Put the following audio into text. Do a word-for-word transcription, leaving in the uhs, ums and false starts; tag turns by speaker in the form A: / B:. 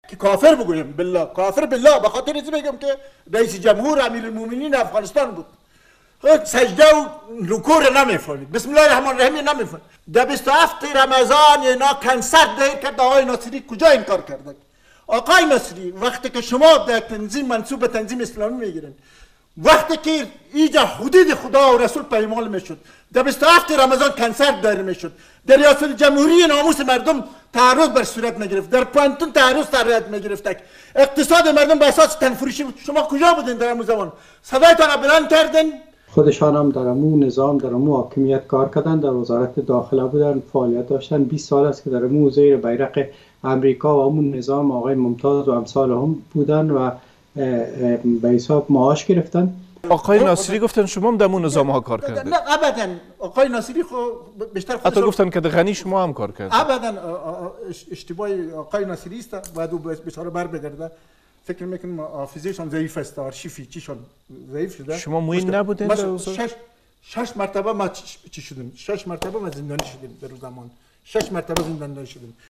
A: که کافر بگویم بالله کافر بالله به خاطر اینکه بگم که رئیس جمهور امیرالمومنین افغانستان بود سجده و رکوع را نمیفهمید بسم الله الرحمن الرحیم نمیفهمید در بیست و هفت رمضان اینا کنسرت ده کرد آقای ناصری کجا این کار کرده آقای ناصری وقتی که شما در تنظیم منصوب به تنظیم اسلامی میگیرین وقتی که اینجا حدود خدا و رسول پایمال میشد در بیست و هفت رمضان کنسرت دایر میشد در ریاست جمهوری ناموس مردم تعرض بر صورت میگرفت در پانتون تعرض تعرض میگرفت اقتصاد مردم به اساس تنفروشی بود شما کجا بودین در اون زمان صدایتان بلند کردین
B: خودشان هم در امو نظام در امو حاکمیت کار کردن در وزارت داخله بودن فعالیت داشتن بیست سال است که در امو زیر بیرق امریکا و امو نظام آقای ممتاز و امثال هم بودن و به حساب معاش گرفتن
C: آقای ناصری گفتن شما هم در امو نظام ها کار کردید
A: نه ابدا آقای ناصری خو بیشتر خودش
C: حتی گفتن که غنی شما هم کار کرد
A: ابدا اشتباه آقای ناصری است بعد او بیچاره بر بگرده فکر میکنم حافظه‌شان ضعیف است آرشیفی چیشان ضعیف شده
C: شما موین نبودین در
A: شش شش مرتبه ما چی شدیم شش مرتبه ما زندانی شدیم در زمان شش مرتبه زندانی شدیم